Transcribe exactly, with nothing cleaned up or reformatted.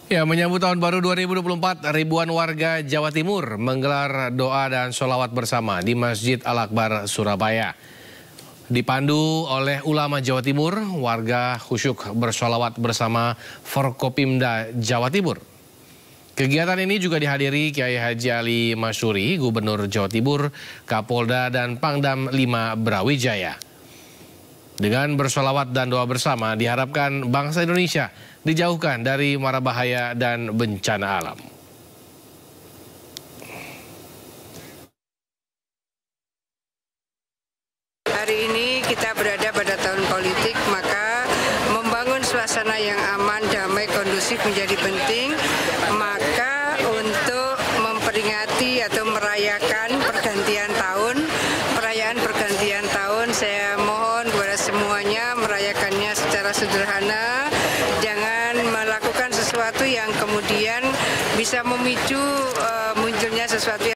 Ya, menyambut tahun baru dua ribu dua puluh empat, ribuan warga Jawa Timur menggelar doa dan sholawat bersama di Masjid Al-Akbar, Surabaya. Dipandu oleh ulama Jawa Timur, warga khusyuk bersholawat bersama Forkopimda Jawa Timur. Kegiatan ini juga dihadiri Kiai Haji Ali Masyuri, Gubernur Jawa Timur, Kapolda dan Pangdam lima Brawijaya. Dengan bersolawat dan doa bersama, diharapkan bangsa Indonesia dijauhkan dari mara bahaya dan bencana alam. Hari ini kita berada pada tahun politik, maka membangun suasana yang aman, damai, kondusif menjadi penting. Maka untuk memperingati atau merayakan pergantian tahun, perayaan pergantian tahun, saya mohon kepada semuanya merayakannya secara sederhana. Jangan melakukan sesuatu yang kemudian bisa memicu uh, munculnya sesuatu yang